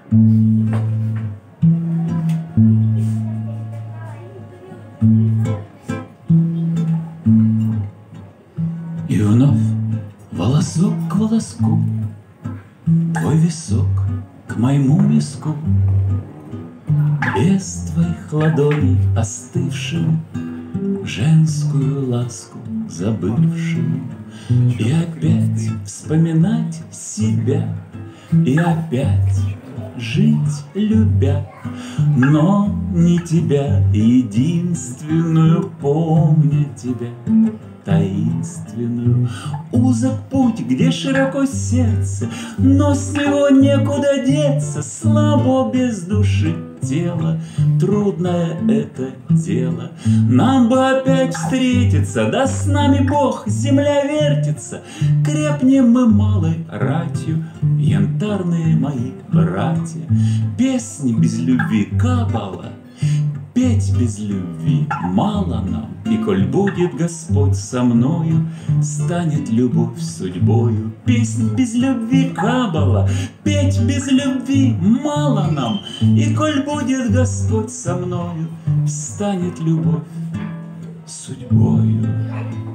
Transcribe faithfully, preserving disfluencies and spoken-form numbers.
И вновь волосок к волоску, твой висок к моему виску, без твоих ладоней остывшим, женскую ласку забывшим. И опять вспоминать себя, и опять жить любя, но не тебя, единственную, помня тебя, таинственную. Узок путь, где широко сердце, но с него некуда деться, слабо без души тело, трудное это дело. Нам бы опять встретиться, да с нами Бог, земля вертится, крепнем мы малой ратью, янтарные мои братья. Песни без любви кабала, петь без любви мало нам, и коль будет Господь со мною, станет любовь судьбою. Песнь без любви кабала, петь без любви мало нам, и коль будет Господь со мною, станет любовь судьбою.